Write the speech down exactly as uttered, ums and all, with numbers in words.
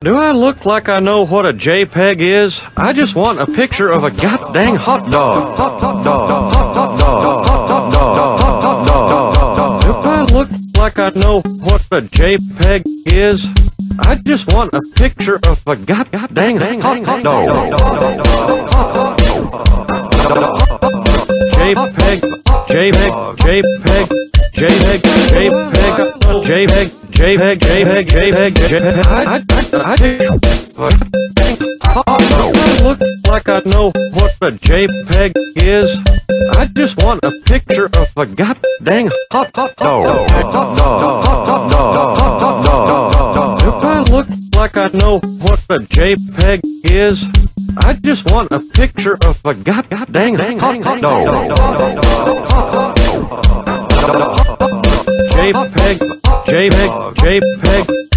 Do I look like I know what a JPEG is? I just want a picture of a goddamn hot dog. Hot dog. Hot dog. Hot dog. Do I look like I know what a JPEG is? I just want a picture of a goddamn hot dog. JPEG, JPEG, JPEG, JPEG, JPEG, JPEG, JPEG, JPEG, JPEG, JPEG. I, I, I, I look like I know what a JPEG is. I just want a picture of a goddamn hot dog. If I look like I know what a JPEG is, I just want a picture of a goddamn hot dog. JPEG, JPEG, JPEG.